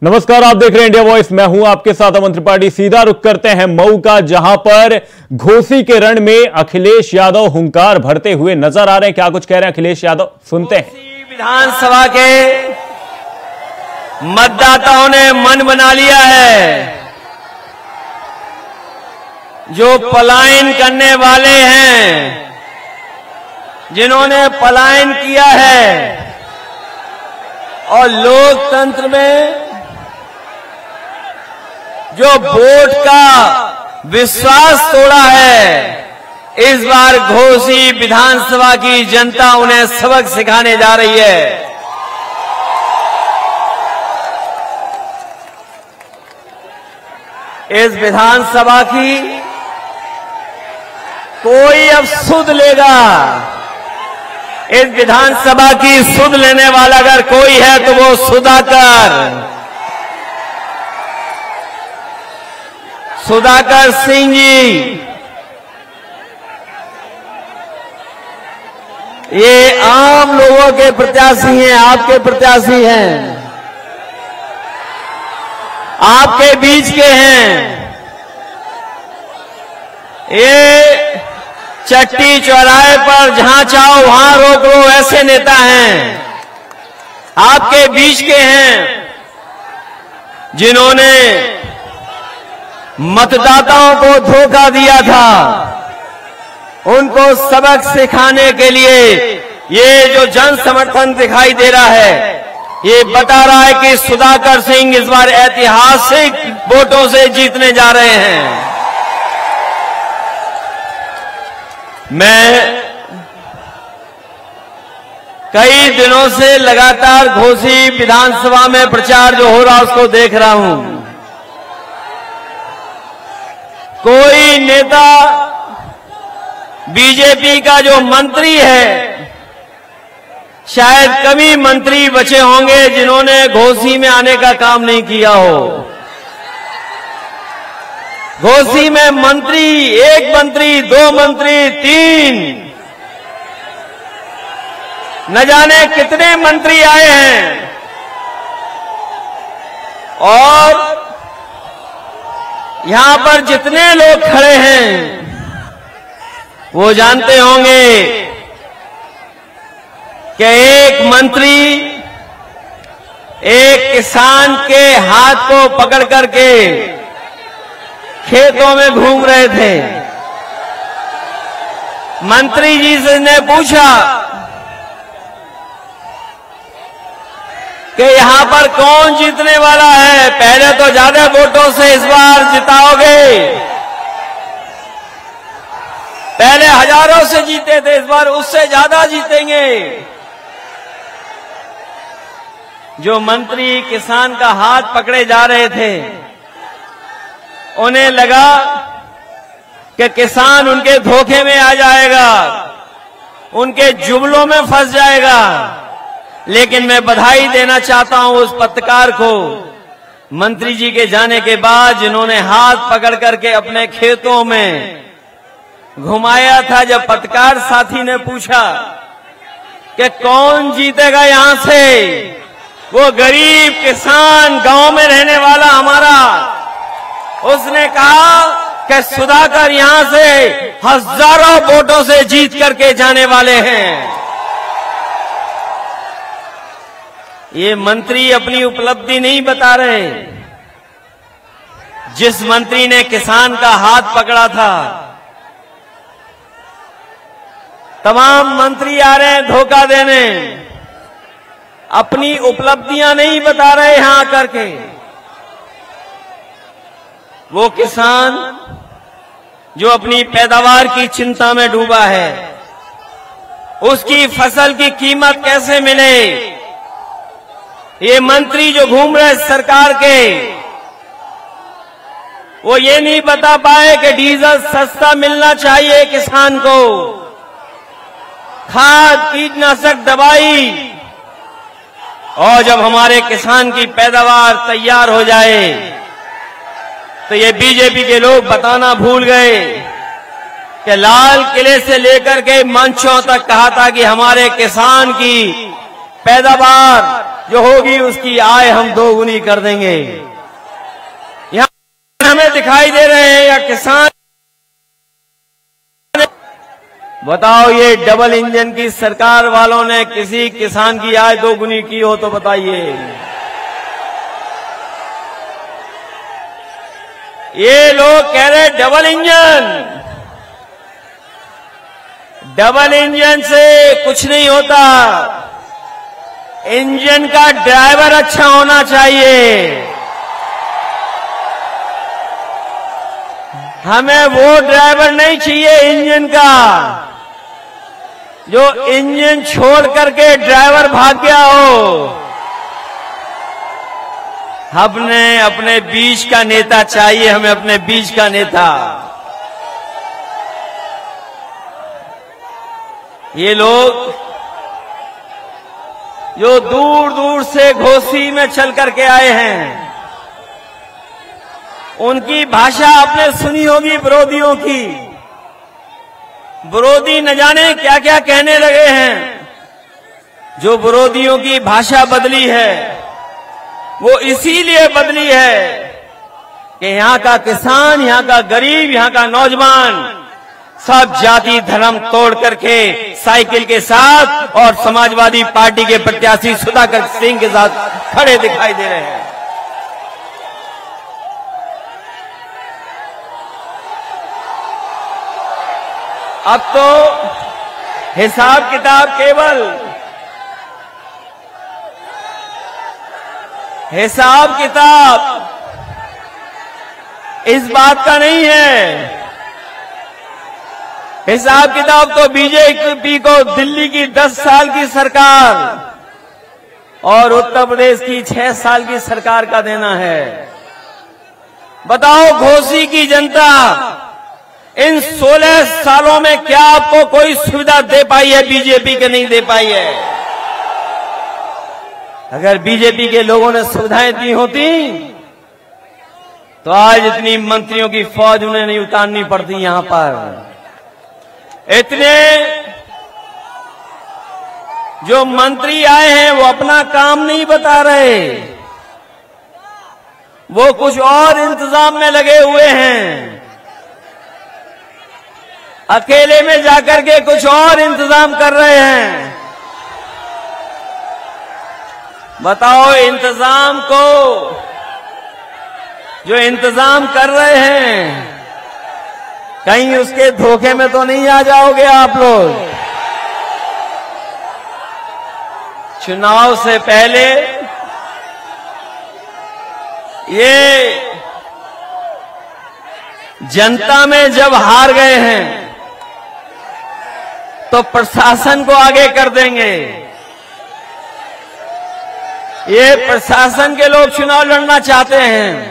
नमस्कार, आप देख रहे हैं इंडिया वॉइस। मैं हूं आपके साथ अमन त्रिपाठी। सीधा रुख करते हैं मऊ का, जहां पर घोसी के रण में अखिलेश यादव हुंकार भरते हुए नजर आ रहे हैं। क्या कुछ कह रहे हैं अखिलेश यादव, सुनते हैं। विधानसभा के मतदाताओं ने मन बना लिया है। जो पलायन करने वाले हैं, जिन्होंने पलायन किया है और लोकतंत्र में जो वोट का विश्वास तोड़ा है, इस बार घोसी विधानसभा की जनता उन्हें सबक सिखाने जा रही है। इस विधानसभा की कोई अब सुध लेगा। इस विधानसभा की सुध लेने वाला अगर कोई है तो वो सुधाकर सिंह जी। ये आम लोगों के प्रत्याशी हैं, आपके प्रत्याशी हैं, आपके बीच के हैं। ये चट्टी चौराहे पर जहां चाहो वहां रोक लो, ऐसे नेता हैं, आपके बीच के हैं, जिन्होंने मतदाताओं को धोखा दिया था। उनको सबक सिखाने के लिए ये जो जन समर्थन दिखाई दे रहा है, ये बता रहा है कि सुधाकर सिंह इस बार ऐतिहासिक वोटों से जीतने जा रहे हैं। मैं कई दिनों से लगातार घोसी विधानसभा में प्रचार जो हो रहा उसको देख रहा हूं। कोई नेता बीजेपी का जो मंत्री है, शायद कम ही मंत्री बचे होंगे जिन्होंने घोसी में आने का काम नहीं किया हो। घोसी में मंत्री, एक मंत्री, दो मंत्री, तीन, न जाने कितने मंत्री आए हैं। और यहां पर जितने लोग खड़े हैं वो जानते होंगे कि एक मंत्री एक किसान के हाथ को पकड़ करके खेतों में घूम रहे थे। मंत्री जी से ने पूछा कि यहां पर कौन जीतने वाला है। पहले तो ज्यादा वोटों से इस बार जिताओगे, पहले हजारों से जीते थे, इस बार उससे ज्यादा जीतेंगे। जो मंत्री किसान का हाथ पकड़े जा रहे थे, उन्हें लगा कि किसान उनके धोखे में आ जाएगा, उनके जुमलों में फंस जाएगा। लेकिन मैं बधाई देना चाहता हूं उस पत्रकार को, मंत्री जी के जाने के बाद, जिन्होंने हाथ पकड़ करके अपने खेतों में घुमाया था। जब पत्रकार साथी ने पूछा कि कौन जीतेगा यहां से, वो गरीब किसान गांव में रहने वाला हमारा, उसने कहा कि सुधाकर यहां से हजारों वोटों से जीत करके जाने वाले हैं। ये मंत्री अपनी उपलब्धि नहीं बता रहे। जिस मंत्री ने किसान का हाथ पकड़ा था, तमाम मंत्री आ रहे हैं धोखा देने, अपनी उपलब्धियां नहीं बता रहे यहां आकर के। वो किसान जो अपनी पैदावार की चिंता में डूबा है, उसकी फसल की कीमत कैसे मिले। ये मंत्री जो घूम रहे सरकार के, वो ये नहीं बता पाए कि डीजल सस्ता मिलना चाहिए किसान को, खाद कीटनाशक दवाई, और जब हमारे किसान की पैदावार तैयार हो जाए तो ये बीजेपी के लोग बताना भूल गए कि लाल किले से लेकर के मंचों तक कहा था कि हमारे किसान की पैदावार जो होगी उसकी आय हम दोगुनी कर देंगे। यहां हमें दिखाई दे रहे हैं या किसान, बताओ ये डबल इंजन की सरकार वालों ने किसी किसान की आय दोगुनी की हो तो बताइए। ये लोग कह रहे डबल इंजन से कुछ नहीं होता, इंजन का ड्राइवर अच्छा होना चाहिए। हमें वो ड्राइवर नहीं चाहिए इंजन का जो इंजन छोड़ करके ड्राइवर भाग गया हो। हमने अपने बीच का नेता चाहिए, हमें अपने बीच का नेता। ये लोग जो दूर दूर से घोसी में चल करके आए हैं, उनकी भाषा आपने सुनी होगी विरोधियों की। विरोधी न जाने क्या क्या कहने लगे हैं। जो विरोधियों की भाषा बदली है वो इसीलिए बदली है कि यहां का किसान, यहां का गरीब, यहां का नौजवान सब जाति धर्म तोड़ करके साइकिल के साथ और समाजवादी पार्टी के प्रत्याशी सुधाकर सिंह के साथ खड़े दिखाई दे रहे हैं। अब तो हिसाब किताब इस बात का नहीं है। हिसाब किताब तो बीजेपी को दिल्ली की 10 साल की सरकार और उत्तर प्रदेश की 6 साल की सरकार का देना है। बताओ घोसी की जनता इन 16 सालों में क्या आपको कोई सुविधा दे पाई है? बीजेपी के नहीं दे पाई है। अगर बीजेपी के लोगों ने सुविधाएं दी होती तो आज इतनी मंत्रियों की फौज उन्हें नहीं उतारनी पड़ती। यहां पर इतने जो मंत्री आए हैं वो अपना काम नहीं बता रहे, वो कुछ और इंतजाम में लगे हुए हैं। अकेले में जाकर के कुछ और इंतजाम कर रहे हैं। बताओ इंतजाम को जो इंतजाम कर रहे हैं कहीं उसके धोखे में तो नहीं आ जाओगे आप लोग? चुनाव से पहले ये जनता में जब हार गए हैं तो प्रशासन को आगे कर देंगे। ये प्रशासन के लोग चुनाव लड़ना चाहते हैं,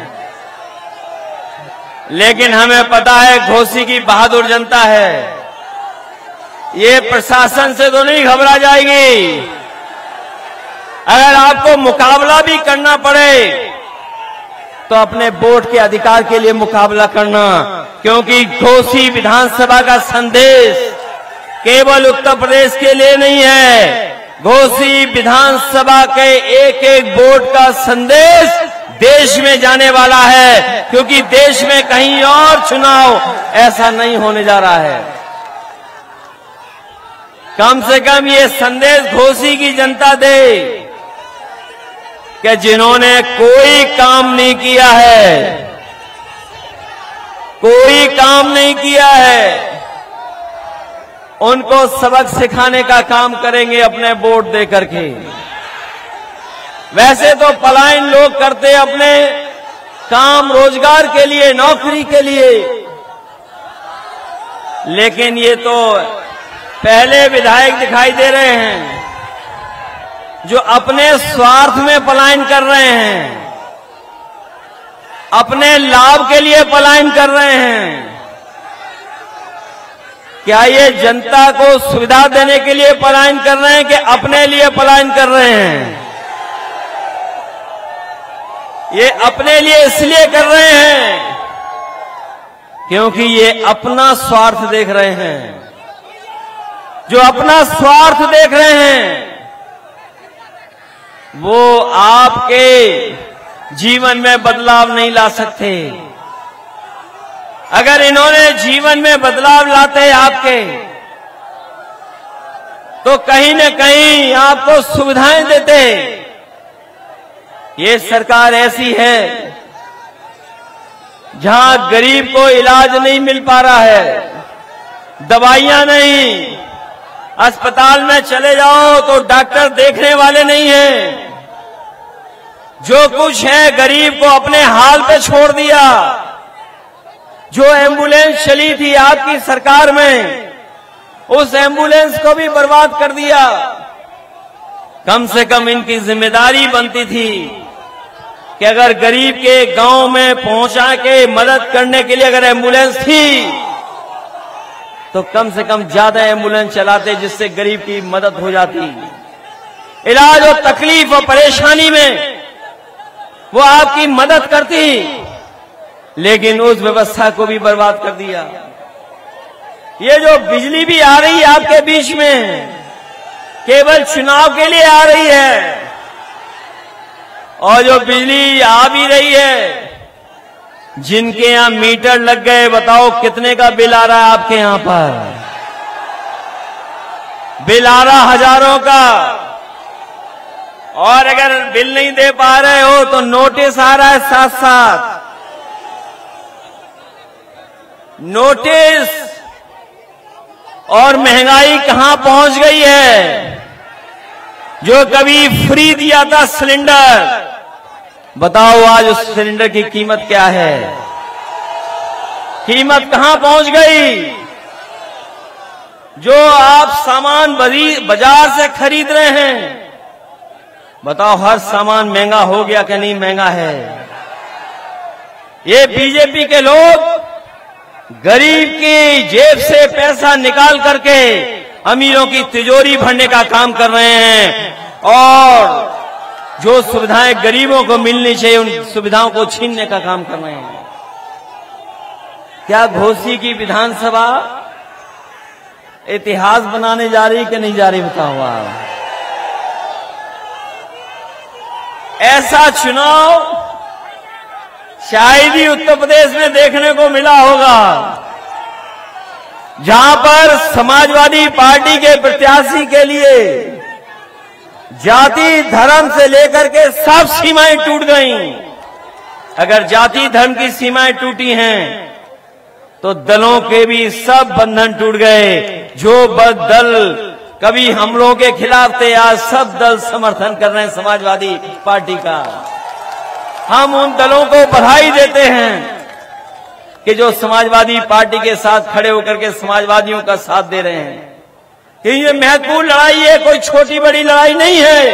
लेकिन हमें पता है घोसी की बहादुर जनता है, ये प्रशासन से तो नहीं घबरा जाएगी। अगर आपको मुकाबला भी करना पड़े तो अपने वोट के अधिकार के लिए मुकाबला करना, क्योंकि घोसी विधानसभा का संदेश केवल उत्तर प्रदेश के लिए नहीं है। घोसी विधानसभा के एक एक वोट का संदेश देश में जाने वाला है, क्योंकि देश में कहीं और चुनाव ऐसा नहीं होने जा रहा है। कम से कम ये संदेश घोसी की जनता दे कि जिन्होंने कोई काम नहीं किया है, कोई काम नहीं किया है, उनको सबक सिखाने का काम करेंगे अपने वोट दे करके। वैसे तो पलायन लोग करते अपने काम रोजगार के लिए, नौकरी के लिए, लेकिन ये तो पहले विधायक दिखाई दे रहे हैं जो अपने स्वार्थ में पलायन कर रहे हैं, अपने लाभ के लिए पलायन कर रहे हैं। क्या ये जनता को सुविधा देने के लिए पलायन कर रहे हैं कि अपने लिए पलायन कर रहे हैं? ये अपने लिए इसलिए कर रहे हैं क्योंकि ये अपना स्वार्थ देख रहे हैं। जो अपना स्वार्थ देख रहे हैं वो आपके जीवन में बदलाव नहीं ला सकते। अगर इन्होंने जीवन में बदलाव लाते आपके, तो कहीं न कहीं आपको सुविधाएं देते। ये सरकार ऐसी है जहां गरीब को इलाज नहीं मिल पा रहा है, दवाइयां नहीं, अस्पताल में चले जाओ तो डॉक्टर देखने वाले नहीं हैं। जो कुछ है गरीब को अपने हाल पे छोड़ दिया। जो एम्बुलेंस चली थी आपकी सरकार में, उस एम्बुलेंस को भी बर्बाद कर दिया। कम से कम इनकी जिम्मेदारी बनती थी कि अगर गरीब के गांव में पहुंचा के मदद करने के लिए अगर एम्बुलेंस थी, तो कम से कम ज्यादा एम्बुलेंस चलाते, जिससे गरीब की मदद हो जाती। इलाज और तकलीफ और परेशानी में वो आपकी मदद करती, लेकिन उस व्यवस्था को भी बर्बाद कर दिया। ये जो बिजली भी आ रही है आपके बीच में, केवल चुनाव के लिए आ रही है। और जो बिजली आ भी रही है, जिनके यहां मीटर लग गए, बताओ कितने का बिल आ रहा है आपके यहां पर? बिल आ रहा हजारों का। और अगर बिल नहीं दे पा रहे हो तो नोटिस आ रहा है साथ साथ। नोटिस और महंगाई कहां पहुंच गई है? जो कभी फ्री दिया था सिलेंडर, बताओ आज उस सिलेंडर की कीमत क्या है? कीमत कहां पहुंच गई? जो आप सामान बाजार से खरीद रहे हैं, बताओ हर सामान महंगा हो गया कि नहीं महंगा है? ये बीजेपी के लोग गरीब की जेब से पैसा निकाल करके अमीरों की तिजोरी भरने का काम कर रहे हैं, और जो सुविधाएं गरीबों को मिलनी चाहिए उन सुविधाओं को छीनने का काम कर रहे हैं। क्या घोसी की विधानसभा इतिहास बनाने जा रही कि नहीं जा रही? बताओ आप। ऐसा चुनाव शायद ही उत्तर प्रदेश में देखने को मिला होगा, जहां पर समाजवादी पार्टी के प्रत्याशी के लिए जाति धर्म से लेकर के सब सीमाएं टूट गईं। अगर जाति धर्म की सीमाएं टूटी हैं, तो दलों के भी सब बंधन टूट गए। जो दल कभी हमलों के खिलाफ थे, आज सब दल समर्थन कर रहे हैं समाजवादी पार्टी का। हम उन दलों को बधाई देते हैं कि जो समाजवादी पार्टी के साथ खड़े होकर के समाजवादियों का साथ दे रहे हैं। कि ये महत्वपूर्ण लड़ाई है, कोई छोटी बड़ी लड़ाई नहीं है।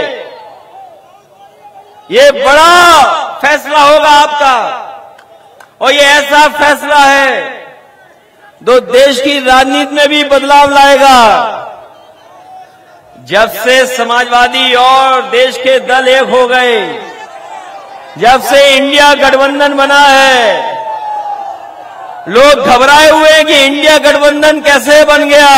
ये बड़ा फैसला होगा आपका, और ये ऐसा फैसला है जो देश की राजनीति में भी बदलाव लाएगा। जब से समाजवादी और देश के दल एक हो गए, जब से इंडिया गठबंधन बना है, लोग घबराए हुए हैं कि इंडिया गठबंधन कैसे बन गया।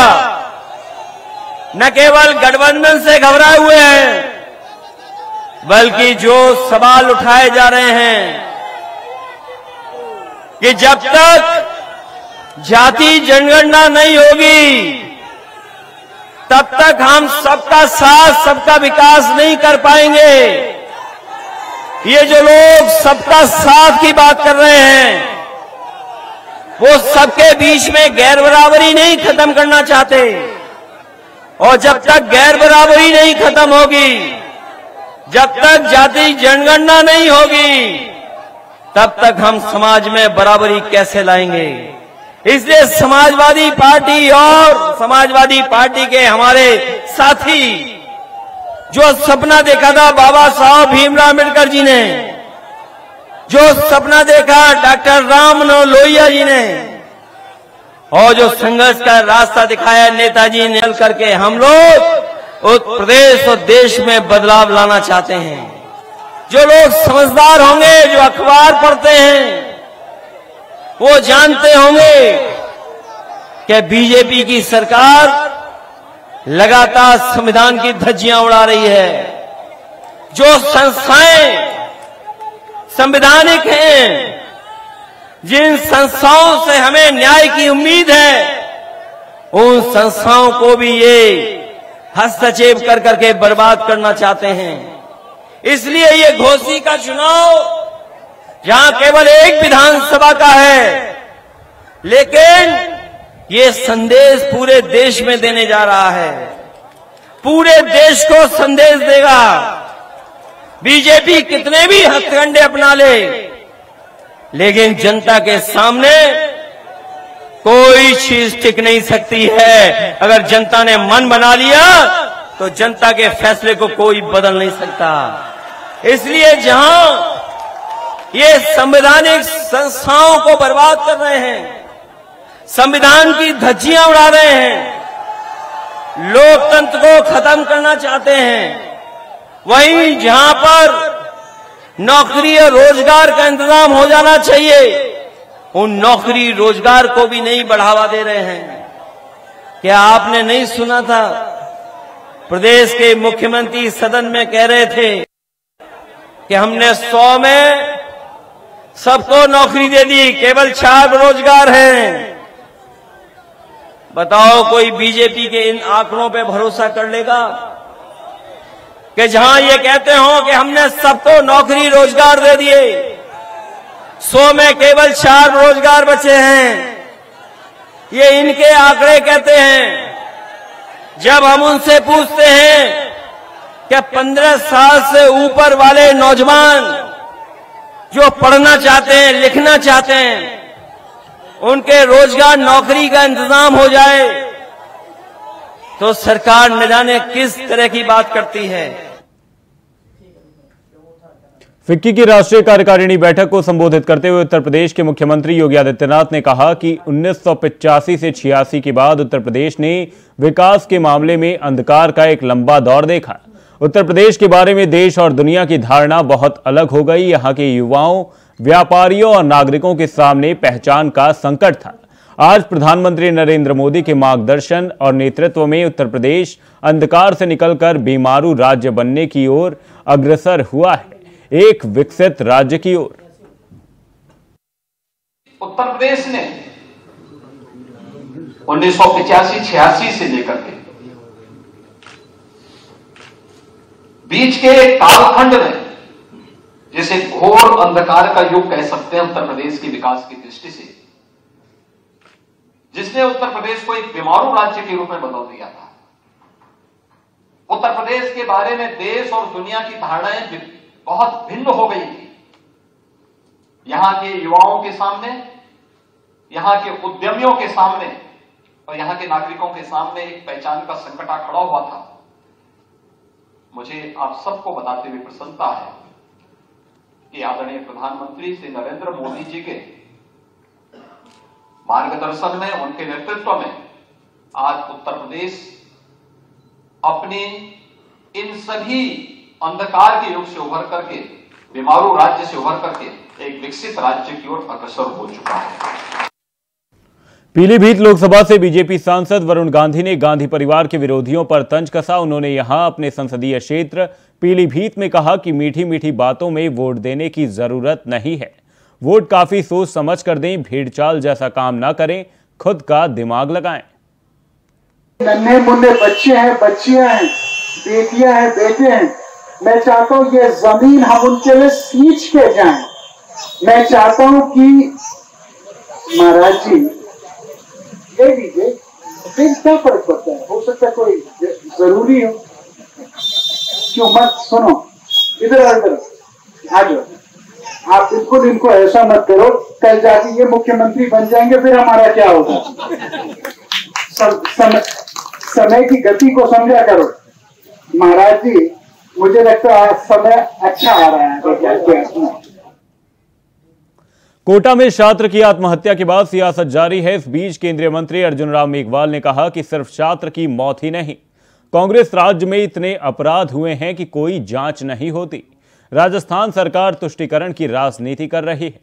न केवल गठबंधन से घबराए हुए हैं, बल्कि जो सवाल उठाए जा रहे हैं कि जब तक जाति जनगणना नहीं होगी, तब तक हम सबका साथ सबका विकास नहीं कर पाएंगे। ये जो लोग सबका साथ की बात कर रहे हैं, वो सबके बीच में गैर बराबरी नहीं खत्म करना चाहते। और जब तक गैर बराबरी नहीं खत्म होगी, जब तक जाति जनगणना नहीं होगी, तब तक हम समाज में बराबरी कैसे लाएंगे? इसलिए समाजवादी पार्टी और समाजवादी पार्टी के हमारे साथी, जो सपना देखा था बाबा साहब भीमराव अम्बेडकर जी ने, जो सपना देखा डॉक्टर राम मनोहर लोहिया जी ने, और जो संघर्ष का रास्ता दिखाया नेताजी ने, चल करके हम लोग उत्तर प्रदेश और देश में बदलाव लाना चाहते हैं। जो लोग समझदार होंगे, जो अखबार पढ़ते हैं, वो जानते होंगे कि बीजेपी की सरकार लगातार संविधान की धज्जियां उड़ा रही है। जो संस्थाएं संवैधानिक हैं, जिन संस्थाओं से हमें न्याय की उम्मीद है, उन संस्थाओं को भी ये हस्तक्षेप कर करके बर्बाद करना चाहते हैं। इसलिए ये घोसी का चुनाव जहां केवल एक विधानसभा का है, लेकिन ये संदेश पूरे देश में देने जा रहा है, पूरे देश को संदेश देगा। बीजेपी कितने भी हथकंडे अपना ले, लेकिन जनता के सामने कोई चीज टिक नहीं सकती है। अगर जनता ने मन बना लिया तो जनता के फैसले को कोई बदल नहीं सकता। इसलिए जहां ये संवैधानिक संस्थाओं को बर्बाद कर रहे हैं, संविधान की धज्जियां उड़ा रहे हैं, लोकतंत्र को खत्म करना चाहते हैं, वहीं जहां पर नौकरी और रोजगार का इंतजाम हो जाना चाहिए, उन नौकरी रोजगार को भी नहीं बढ़ावा दे रहे हैं। क्या आपने नहीं सुना था? प्रदेश के मुख्यमंत्री सदन में कह रहे थे कि हमने 100 में सबको नौकरी दे दी, केवल 4 रोजगार हैं। बताओ कोई बीजेपी के इन आंकड़ों पे भरोसा कर लेगा कि जहां ये कहते हो कि हमने सबको नौकरी रोजगार दे दिए, 100 में केवल 4 रोजगार बचे हैं। ये इनके आंकड़े कहते हैं। जब हम उनसे पूछते हैं कि 15 साल से ऊपर वाले नौजवान जो पढ़ना चाहते हैं, लिखना चाहते हैं, उनके रोजगार नौकरी का इंतजाम हो जाए, तो सरकार न जाने किस तरह की बात करती है। फिक्की की राष्ट्रीय कार्यकारिणी बैठक को संबोधित करते हुए उत्तर प्रदेश के मुख्यमंत्री योगी आदित्यनाथ ने कहा कि 1985 से 86 के बाद उत्तर प्रदेश ने विकास के मामले में अंधकार का एक लंबा दौर देखा। उत्तर प्रदेश के बारे में देश और दुनिया की धारणा बहुत अलग हो गई। यहाँ के युवाओं, व्यापारियों और नागरिकों के सामने पहचान का संकट था। आज प्रधानमंत्री नरेंद्र मोदी के मार्गदर्शन और नेतृत्व में उत्तर प्रदेश अंधकार से निकलकर बीमारू राज्य बनने की ओर अग्रसर हुआ है, एक विकसित राज्य की ओर। उत्तर प्रदेश ने 1985-86 से लेकर के बीच के कालखंड में, जिसे घोर अंधकार का युग कह सकते हैं उत्तर प्रदेश के विकास की दृष्टि से, जिसने उत्तर प्रदेश को एक बीमारू राज्य के रूप में बदल दिया था। उत्तर प्रदेश के बारे में देश और दुनिया की धारणाएं बहुत भिन्न हो गई थी। यहां के युवाओं के सामने, यहां के उद्यमियों के सामने और यहां के नागरिकों के सामने एक पहचान का संकट खड़ा हुआ था। मुझे आप सबको बताते हुए प्रसन्नता है कि आदरणीय प्रधानमंत्री श्री नरेंद्र मोदी जी के मार्गदर्शन में, उनके नेतृत्व में आज उत्तर प्रदेश अपनी इन सभी अंधकार के युग से उभर करके, बीमारू राज्य से उभर करके एक विकसित राज्य की ओर अग्रसर हो चुका है। पीलीभीत लोकसभा से बीजेपी सांसद वरुण गांधी ने गांधी परिवार के विरोधियों पर तंज कसा। उन्होंने यहां अपने संसदीय क्षेत्र पीलीभीत में कहा कि मीठी मीठी बातों में वोट देने की जरूरत नहीं है, वोट काफी सोच समझ कर दें, भेड़चाल जैसा काम ना करें, खुद का दिमाग लगाएं। नन्हे मुन्ने बच्चे हैं, बच्चियां हैं, बेटियां हैं, बेटे हैं। मैं चाहता हूं ये जमीन हम उनके लिए सींच के जाएं। मैं चाहता हूं कि महाराज जी ले लीजिए, फिर क्या फर्क पड़ता है, हो सकता है कोई जरूरी हो, क्यों मत सुनो, इधर आ जाओ। आप बिल्कुल इनको ऐसा मत करो, कल जाके ये मुख्यमंत्री बन जाएंगे, फिर हमारा क्या होगा। समय की गति को समझा करो महाराज जी। मुझे लगता है समय अच्छा आ रहा है। कोटा में छात्र की आत्महत्या के बाद सियासत जारी है। इस बीच केंद्रीय मंत्री अर्जुन राम मेघवाल ने कहा कि सिर्फ छात्र की मौत ही नहीं, कांग्रेस राज्य में इतने अपराध हुए हैं कि कोई जांच नहीं होती। राजस्थान सरकार तुष्टीकरण की राजनीति कर रही है।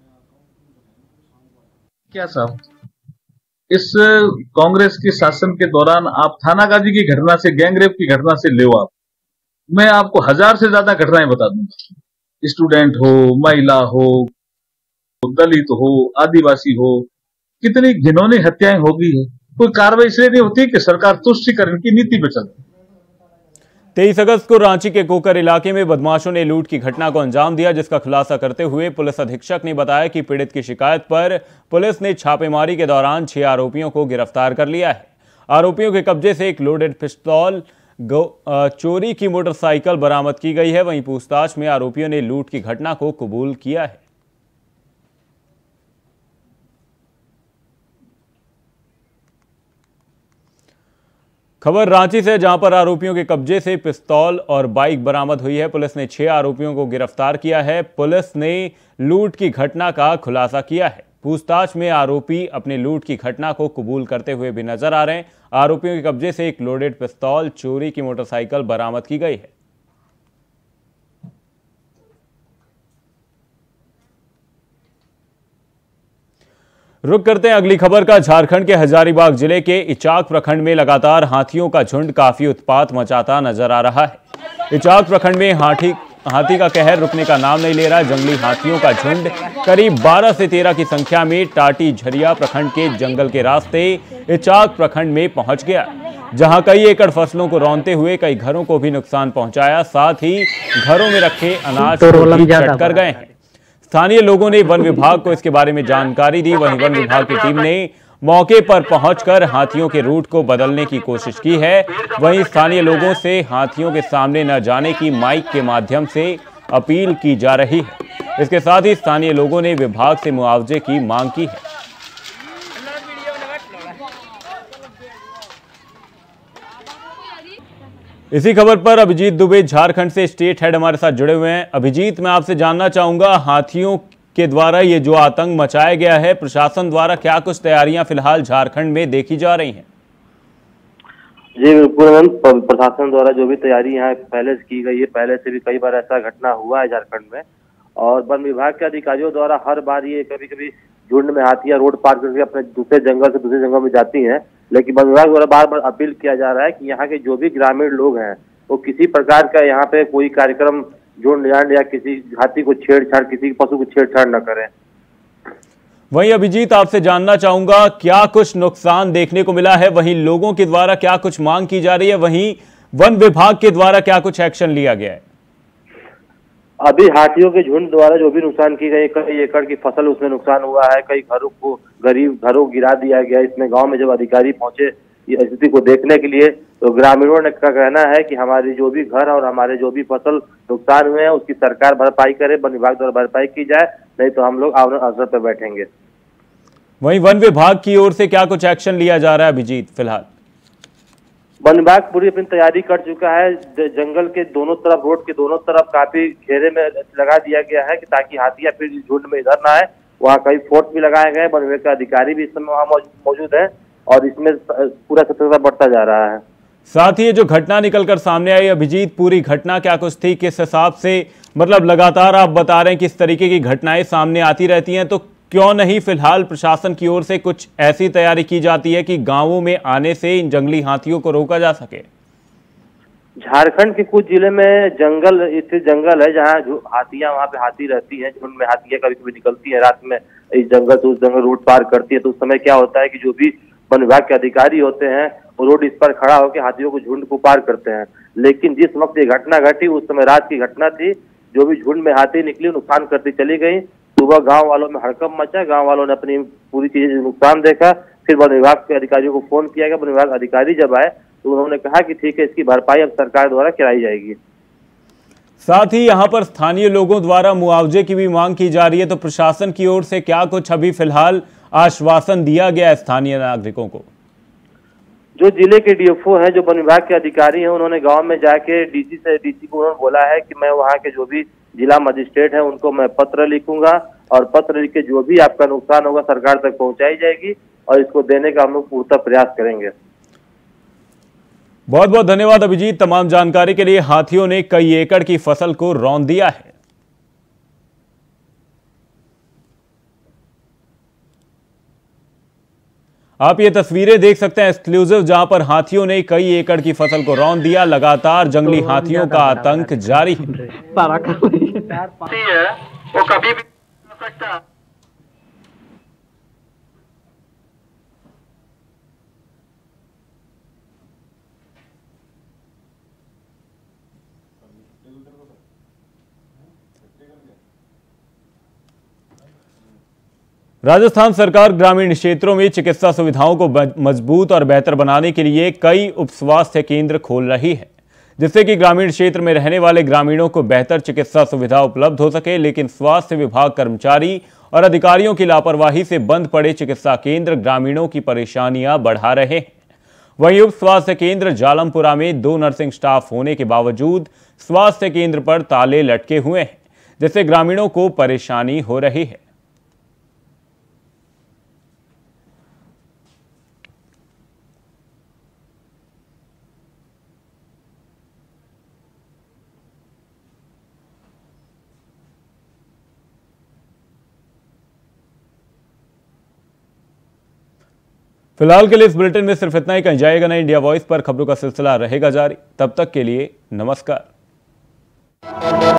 क्या साहब, इस कांग्रेस के शासन के दौरान आप थानागाजी की घटना से, गैंगरेप की घटना से ले आप मैं आपको 1000 से ज्यादा घटनाएं बता दूंगा। स्टूडेंट हो, महिला हो, दलित हो, आदिवासी हो, कितनी घिनौनी हत्याएं होगी है। कोई कार्रवाई इसलिए नहीं होती कि सरकार तुष्टीकरण की नीति पे चलती। 23 अगस्त को रांची के कोकर इलाके में बदमाशों ने लूट की घटना को अंजाम दिया, जिसका खुलासा करते हुए पुलिस अधीक्षक ने बताया कि पीड़ित की शिकायत पर पुलिस ने छापेमारी के दौरान 6 आरोपियों को गिरफ्तार कर लिया है। आरोपियों के कब्जे से एक लोडेड पिस्तौल, चोरी की मोटरसाइकिल बरामद की गई है। वहीं पूछताछ में आरोपियों ने लूट की घटना को कबूल किया है। खबर रांची से, जहां पर आरोपियों के कब्जे से पिस्तौल और बाइक बरामद हुई है। पुलिस ने 6 आरोपियों को गिरफ्तार किया है। पुलिस ने लूट की घटना का खुलासा किया है। पूछताछ में आरोपी अपने लूट की घटना को कबूल करते हुए भी नजर आ रहे हैं। आरोपियों के कब्जे से एक लोडेड पिस्तौल, चोरी की मोटरसाइकिल बरामद की गई है। रुक करते हैं अगली खबर का। झारखंड के हजारीबाग जिले के इचाक प्रखंड में लगातार हाथियों का झुंड काफी उत्पात मचाता नजर आ रहा है। इचाक प्रखंड में हाथी का कहर रुकने का नाम नहीं ले रहा है। जंगली हाथियों का झुंड करीब 12 से 13 की संख्या में टाटी झरिया प्रखंड के जंगल के रास्ते इचाक प्रखंड में पहुंच गया, जहां कई एकड़ फसलों को रौंदते हुए कई घरों को भी नुकसान पहुंचाया। साथ ही घरों में रखे अनाज को भी चट कर गए हैं। स्थानीय लोगों ने वन विभाग को इसके बारे में जानकारी दी। वहीं वन विभाग की टीम ने मौके पर पहुंचकर हाथियों के रूट को बदलने की कोशिश की है। वहीं स्थानीय लोगों से हाथियों के सामने न जाने की माइक के माध्यम से अपील की जा रही है। इसके साथ ही स्थानीय लोगों ने विभाग से मुआवजे की मांग की है। इसी खबर पर अभिजीत दुबे झारखंड से स्टेट हेड हमारे साथ जुड़े हुए हैं। अभिजीत, मैं आपसे जानना चाहूंगा, हाथियों के द्वारा ये जो आतंक मचाया गया है, प्रशासन द्वारा क्या कुछ तैयारियां फिलहाल झारखंड में देखी जा रही हैं? जी बिल्कुल, प्रशासन द्वारा जो भी तैयारी यहाँ पहले से की गई है, पहले से भी कई बार ऐसा घटना हुआ है झारखंड में, और वन विभाग के अधिकारियों द्वारा हर बार ये कभी कभी झुंड में हाथियां रोड पार करके अपने दूसरे जंगल से दूसरे जंगल में जाती हैं। लेकिन वन विभाग द्वारा बार बार अपील किया जा रहा है कि यहाँ के जो भी ग्रामीण लोग हैं वो किसी प्रकार का यहाँ पे कोई कार्यक्रम, झुंड या किसी हाथी को छेड़छाड़, किसी पशु को छेड़छाड़ न करें। वहीं अभिजीत, आपसे जानना चाहूंगा, क्या कुछ नुकसान देखने को मिला है? वहीं लोगों के द्वारा क्या कुछ मांग की जा रही है? वहीं वन विभाग के द्वारा क्या कुछ एक्शन लिया गया है? अभी हाथियों के झुंड द्वारा जो भी नुकसान की गई, कई एकड़ की फसल उसमें नुकसान हुआ है, कई घरों को, गरीब घरों को गिरा दिया गया। इसमें गांव में जब अधिकारी पहुंचे ये स्थिति को देखने के लिए, तो ग्रामीणों ने का कहना है कि हमारी जो भी घर और हमारे जो भी फसल नुकसान हुए हैं उसकी सरकार भरपाई करे, वन विभाग द्वारा भरपाई की जाए, नहीं तो हम लोग अवसर पर बैठेंगे। वहीं वन विभाग की ओर से क्या कुछ एक्शन लिया जा रहा है अभिजीत? फिलहाल वन विभाग पूरी अपनी तैयारी कर चुका है। जंगल के दोनों तरफ, रोड के दोनों तरफ काफी घेरे में लगा दिया गया है कि ताकि हाथियां फिर झुंड में इधर ना आए। वहाँ कई फोर्ट भी लगाए गए, वन विभाग के अधिकारी भी इस समय वहाँ मौजूद है और इसमें पूरा सतर्कता बढ़ता जा रहा है। साथ ही ये जो घटना निकलकर सामने आई अभिजीत, पूरी घटना क्या कुछ थी, किस हिसाब से, मतलब लगातार आप बता रहे हैं किस तरीके की घटनाएं सामने आती रहती हैं, तो क्यों नहीं फिलहाल प्रशासन की ओर से कुछ ऐसी तैयारी की जाती है कि गांवों में आने से इन जंगली हाथियों को रोका जा सके? झारखंड के कुछ जिले में जंगल स्थित जंगल है जहाँ हाथियां, वहाँ पे हाथी रहती हैं, झुंड में हाथियां कभी कभी निकलती है रात में, इस जंगल से उस जंगल रूट पार करती है। तो उस समय क्या होता है कि जो भी वन विभाग के अधिकारी होते हैं वो रोड इस पर खड़ा होकर हाथियों को झुंड को पार करते हैं। लेकिन जिस वक्त ये घटना घटी उस समय रात की घटना थी, जो भी झुंड में हाथी निकली नुकसान करती चली गई। सुबह गांव वालों में हड़कंप मचा, गांव वालों ने अपनी पूरी चीजें नुकसान देखा, फिर वन विभाग के अधिकारियों को फोन किया गया। वन विभाग अधिकारी जब आए तो उन्होंने कहा कि ठीक है, इसकी भरपाई अब सरकार द्वारा कराई जाएगी। साथ ही यहां पर स्थानीय लोगों द्वारा मुआवजे की भी मांग की जा रही है, तो प्रशासन की ओर से क्या कुछ अभी फिलहाल आश्वासन दिया गया है स्थानीय नागरिकों को? जो जिले के डीएफओ हैं, जो वन विभाग के अधिकारी हैं, उन्होंने गांव में जाके डीसी को उन्होंने बोला है कि मैं वहां के जो भी जिला मजिस्ट्रेट है उनको मैं पत्र लिखूंगा और पत्र लिख के जो भी आपका नुकसान होगा सरकार तक पहुंचाई जाएगी और इसको देने का हम लोग पूरा प्रयास करेंगे। बहुत बहुत धन्यवाद अभिजीत तमाम जानकारी के लिए। हाथियों ने कई एकड़ की फसल को रौंद दिया है। आप ये तस्वीरें देख सकते हैं एक्सक्लूसिव, जहां पर हाथियों ने कई एकड़ की फसल को रौंद दिया। लगातार जंगली हाथियों का आतंक जारी है। वो कभी भी हो सकता है। राजस्थान सरकार ग्रामीण क्षेत्रों में चिकित्सा सुविधाओं को मजबूत और बेहतर बनाने के लिए कई उप स्वास्थ्य केंद्र खोल रही है, जिससे कि ग्रामीण क्षेत्र में रहने वाले ग्रामीणों को बेहतर चिकित्सा सुविधा उपलब्ध हो सके। लेकिन स्वास्थ्य विभाग कर्मचारी और अधिकारियों की लापरवाही से बंद पड़े चिकित्सा केंद्र ग्रामीणों की परेशानियां बढ़ा रहे हैं। वहीं उप स्वास्थ्य केंद्र जालमपुरा में 2 नर्सिंग स्टाफ होने के बावजूद स्वास्थ्य केंद्र पर ताले लटके हुए हैं, जिससे ग्रामीणों को परेशानी हो रही है। फिलहाल के लिए इस बुलेटिन में सिर्फ इतना ही। कहीं जाएगा नहीं, इंडिया वॉइस पर खबरों का सिलसिला रहेगा जारी। तब तक के लिए नमस्कार।